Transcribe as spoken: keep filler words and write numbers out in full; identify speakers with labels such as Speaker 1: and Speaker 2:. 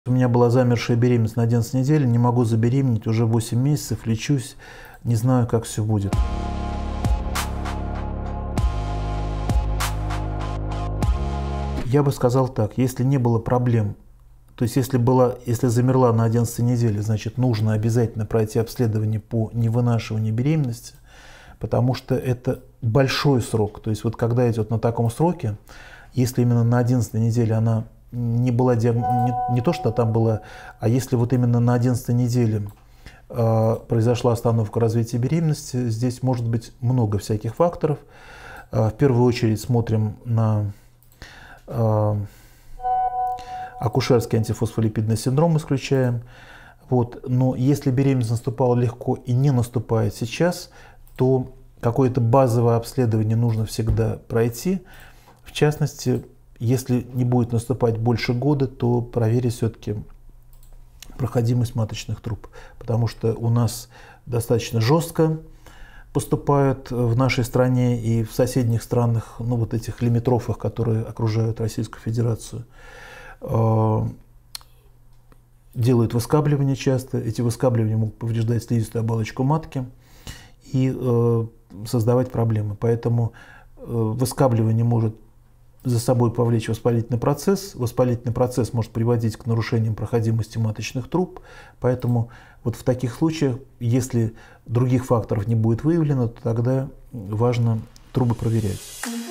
Speaker 1: У меня была замершая беременность на одиннадцатой неделе, не могу забеременеть, уже восемь месяцев, лечусь, не знаю, как все будет. Я бы сказал так, если не было проблем, то есть если, была, если замерла на одиннадцатой неделе, значит нужно обязательно пройти обследование по невынашиванию беременности, потому что это большой срок. То есть вот когда идет на таком сроке, если именно на одиннадцатой неделе она не была, не, не то, что там была, а если вот именно на одиннадцатой неделе э, произошла остановка развития беременности, здесь может быть много всяких факторов. Э, в первую очередь смотрим на э, акушерский антифосфолипидный синдром, исключаем. Вот. Но если беременность наступала легко и не наступает сейчас, то какое-то базовое обследование нужно всегда пройти. В частности, если не будет наступать больше года, то проверить все-таки проходимость маточных труб, потому что у нас достаточно жестко поступают в нашей стране и в соседних странах, ну вот этих лимитрофах, которые окружают Российскую Федерацию, делают выскабливания часто. Эти выскабливания могут повреждать слизистую оболочку матки и создавать проблемы. Поэтому выскабливание может за собой повлечь воспалительный процесс. Воспалительный процесс может приводить к нарушениям проходимости маточных труб. Поэтому вот в таких случаях, если других факторов не будет выявлено, то тогда важно трубы проверять.